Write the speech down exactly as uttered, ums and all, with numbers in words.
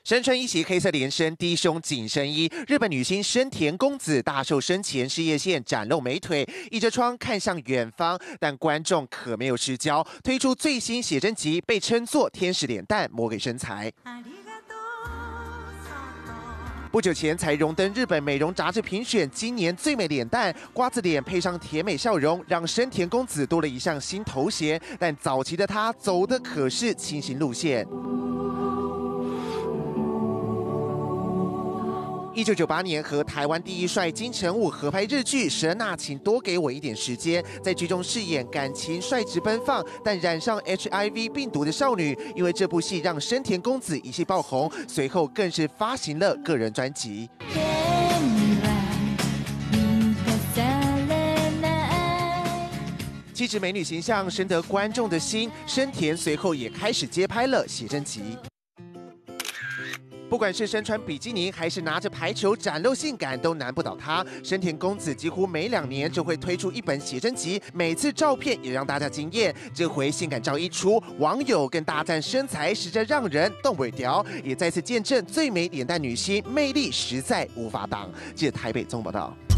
身穿一袭黑色连身低胸紧身衣，日本女星深田恭子大瘦身前事业线展露美腿，倚着窗看向远方，但观众可没有失焦，推出最新写真集，被称作天使脸蛋，魔鬼身材。 不久前才荣登日本美容杂志评选今年最美脸蛋，瓜子脸配上甜美笑容，让深田恭子多了一项新头衔。但早期的她走的可是清新路线。 一九九八年和台湾第一帅金城武合拍日剧《神啊，请多给我一点时间》，在剧中饰演感情率直奔放但染上 H I V 病毒的少女。因为这部戏让深田恭子一夕爆红，随后更是发行了个人专辑。气质美女形象深得观众的心，深田随后也开始接拍了写真集。 不管是身穿比基尼，还是拿着排球展露性感，都难不倒她。深田恭子几乎每两年就会推出一本写真集，每次照片也让大家惊艳。这回性感照一出，网友更大赞身材实在让人动尾条，也再次见证最美脸蛋女星魅力实在无法挡。记者台北综合报道。